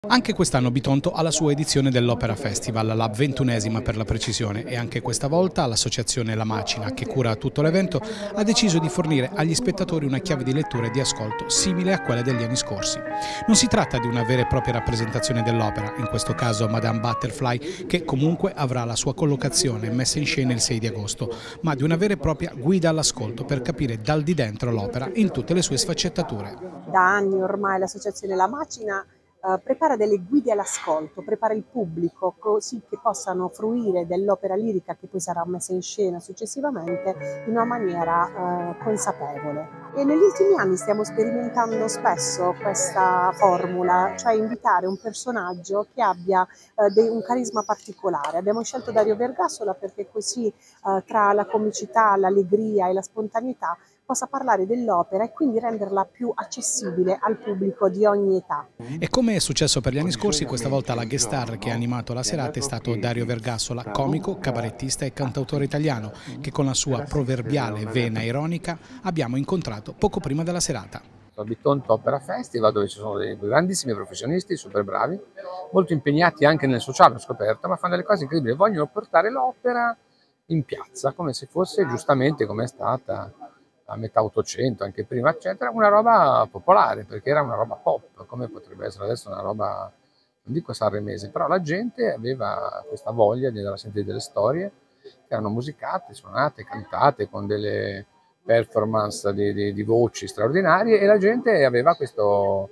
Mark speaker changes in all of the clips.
Speaker 1: Anche quest'anno Bitonto ha la sua edizione dell'Opera Festival, la 21ª per la precisione, e anche questa volta l'associazione La Macina, che cura tutto l'evento, ha deciso di fornire agli spettatori una chiave di lettura e di ascolto simile a quella degli anni scorsi. Non si tratta di una vera e propria rappresentazione dell'opera, in questo caso Madame Butterfly, che comunque avrà la sua collocazione messa in scena il 6 di agosto, ma di una vera e propria guida all'ascolto per capire dal di dentro l'opera in tutte le sue sfaccettature.
Speaker 2: Da anni ormai l'associazione La Macina prepara delle guide all'ascolto, prepara il pubblico così che possano fruire dell'opera lirica che poi sarà messa in scena successivamente in una maniera consapevole. E negli ultimi anni stiamo sperimentando spesso questa formula, cioè invitare un personaggio che abbia un carisma particolare. Abbiamo scelto Dario Vergassola perché così tra la comicità, l'allegria e la spontaneità possa parlare dell'opera e quindi renderla più accessibile al pubblico di ogni età.
Speaker 1: E come è successo per gli anni scorsi, questa volta la guest star che ha animato la serata è stato Dario Vergassola, comico, cabarettista e cantautore italiano, che con la sua proverbiale vena ironica abbiamo incontrato poco prima della serata.
Speaker 3: Al Bitonto Opera Festival, dove ci sono dei grandissimi professionisti, super bravi, molto impegnati anche nel sociale, ho scoperto, ma fanno delle cose incredibili, vogliono portare l'opera in piazza, come se fosse giustamente, come è stata a metà 800, anche prima, eccetera, una roba popolare, perché era una roba pop, come potrebbe essere adesso una roba, non dico sanremese, però la gente aveva questa voglia di andare a sentire delle storie che erano musicate, suonate, cantate, con delle performance di voci straordinarie, e la gente aveva questo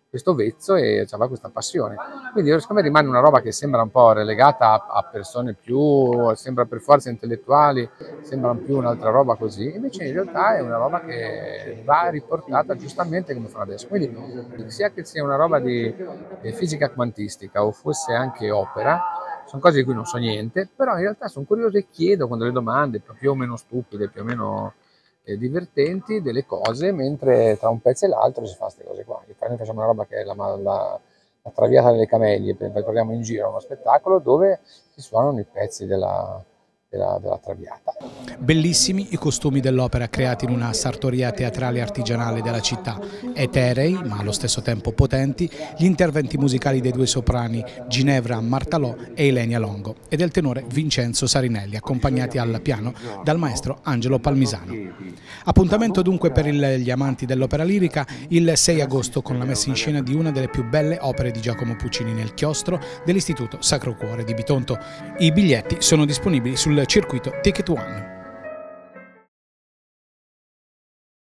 Speaker 3: vezzo e aveva questa passione. Quindi secondo me rimane una roba che sembra un po' relegata a persone più, sembra per forza intellettuali, sembra più un'altra roba così, invece in realtà è una roba che va riportata giustamente come fanno adesso. Quindi sia che sia una roba di fisica quantistica o fosse anche opera, sono cose di cui non so niente, però in realtà sono curioso e chiedo con delle domande più o meno stupide, più o meno divertenti, delle cose, mentre tra un pezzo e l'altro si fa queste cose qua. Noi facciamo una roba che è la Traviata delle Camelie, parliamo in giro, uno spettacolo dove si suonano i pezzi della Traviata.
Speaker 1: Bellissimi i costumi dell'opera creati in una sartoria teatrale artigianale della città, eterei ma allo stesso tempo potenti, gli interventi musicali dei due soprani Ginevra Martalò e Ilenia Longo e del tenore Vincenzo Sarinelli, accompagnati al piano dal maestro Angelo Palmisano. Appuntamento dunque per gli amanti dell'opera lirica il 6 agosto con la messa in scena di una delle più belle opere di Giacomo Puccini nel chiostro dell'Istituto Sacro Cuore di Bitonto. I biglietti sono disponibili sul circuito Ticket One.